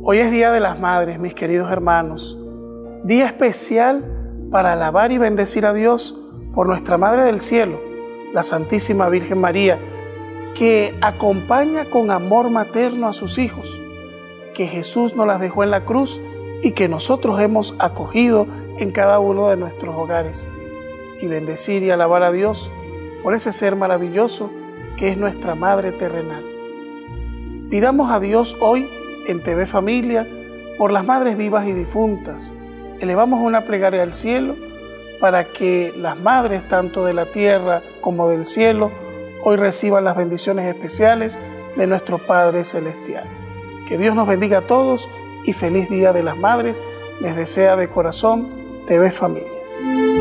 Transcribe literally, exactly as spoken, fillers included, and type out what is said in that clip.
Hoy es Día de las Madres, mis queridos hermanos. Día especial para alabar y bendecir a Dios por nuestra Madre del Cielo, la Santísima Virgen María, que acompaña con amor materno a sus hijos, que Jesús nos las dejó en la cruz y que nosotros hemos acogido en cada uno de nuestros hogares. Y bendecir y alabar a Dios por ese ser maravilloso que es nuestra Madre terrenal. Pidamos a Dios hoy en T V Familia por las madres vivas y difuntas. Elevamos una plegaria al cielo para que las madres tanto de la tierra como del cielo hoy reciban las bendiciones especiales de nuestro Padre Celestial. Que Dios nos bendiga a todos y feliz Día de las Madres les desea de corazón T V Familia.